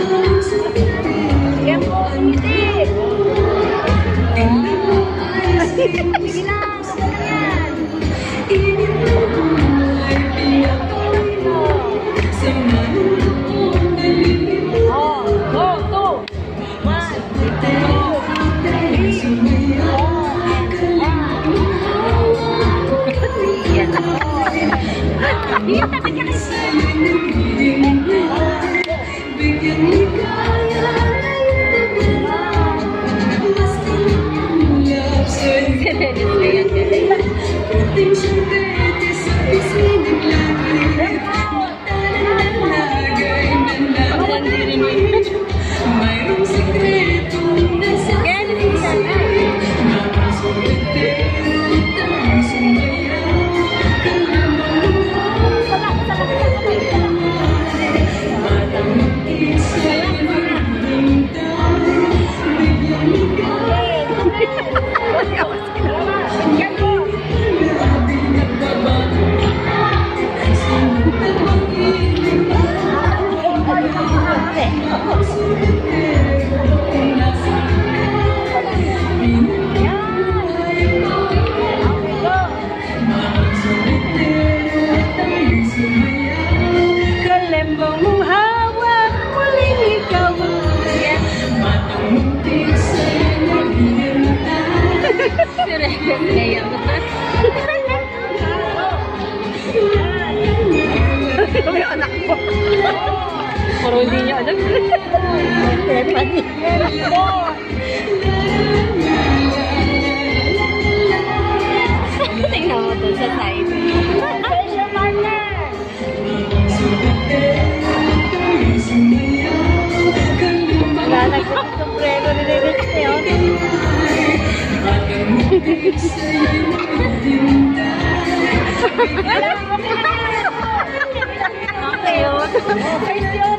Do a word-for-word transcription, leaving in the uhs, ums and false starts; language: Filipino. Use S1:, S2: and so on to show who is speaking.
S1: Sige po, hindi. Sige lang, oh, go, two, one, two, three, four,
S2: Kami anak ko. Pero hindi niya alam. Tingnan mo doon sa side.
S1: Special partner.
S2: Wala nagsasapreno ni David yun.
S1: Okay, yun. First yun.